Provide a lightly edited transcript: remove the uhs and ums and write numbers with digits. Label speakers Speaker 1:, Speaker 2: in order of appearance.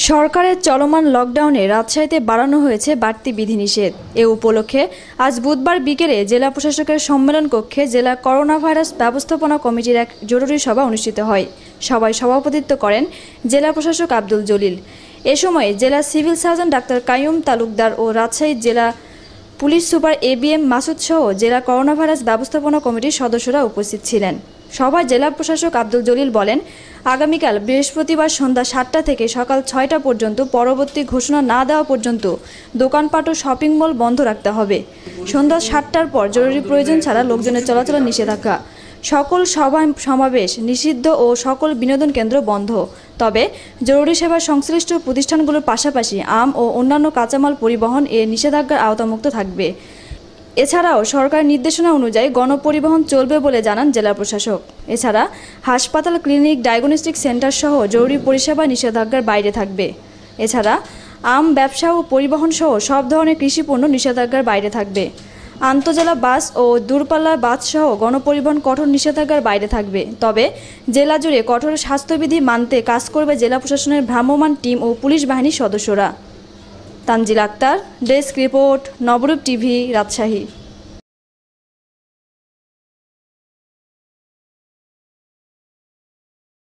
Speaker 1: সরকারের চলমান লকডাউনে রাজশাহীতে বাড়ানো হয়েছে বাড়তি বিধিনিষেধ। এ উপলক্ষে আজ বুধবার বিকেলে জেলা প্রশাসকের সম্মেলন কক্ষে জেলা করোনা ভাইরাস ব্যবস্থাপনা কমিটির এক জরুরি সভা অনুষ্ঠিত হয়। সভায় সভাপতিত্ব করেন জেলা প্রশাসক আব্দুল জলিল। এ সময় জেলা civil surgeon doctor Kaiyum Talukdar ও রাজশাহী জেলা পুলিশ সুপার এবিএম মাসুদ সহ জেলা করোনা ভাইরাস ব্যবস্থাপনা কমিটির সদস্যরা উপস্থিত ছিলেন। সভায় জেলা প্রশাসক আব্দুল জলিল বলেন, আগামীকাল বৃহস্পতিবার সন্ধ্যা ৭টা থেকে সকাল ৬টা পর্যন্ত পরবর্তী ঘোষণা না দেওয়া পর্যন্ত দোকানপাট ও শপিং মল বন্ধ রাখতে হবে। সন্ধ্যা ৭টার পর জরুরি প্রয়োজন ছাড়া লোকজনের চলাচল নিষেধাজ্ঞা। সকল সভা সমাবেশ নিষিদ্ধ ও সকল বিনোদন কেন্দ্র বন্ধ। তবে জরুরি সেবা সংশ্লিষ্ট প্রতিষ্ঠানগুলোর পাশাপাশি আম ও অন্যান্য কাঁচামাল পরিবহন এ নিষেধাজ্ঞার আওতামুক্ত থাকবে। এছাড়াও সরকারের নির্দেশনা অনুযায়ী গণপরিবহন চলবে বলে জানান জেলা প্রশাসক। এছাড়া হাসপাতাল, ক্লিনিক, ডায়াগনস্টিক সেন্টার সহ জরুরি পরিষেবা নিষেধাজ্ঞার বাইরে থাকবে। এছাড়া আম ব্যবসা ও পরিবহন সহ সব ধরনের কৃষিপণ্য নিষেধাজ্ঞার বাইরে থাকবে। আন্তজেলা বাস ও দূরপাল্লার বাস সহ গণপরিবহন কঠোর নিষেধাজ্ঞার বাইরে থাকবে। তবে জেলা জুড়ে কঠোর স্বাস্থ্যবিধি মানতে কাজ করবে জেলা প্রশাসনের ভ্রাম্যমাণ টিম ও পুলিশ বাহিনীর সদস্যরা। Tanjil Akter, desk report, Nabarup TV, Rajshahi.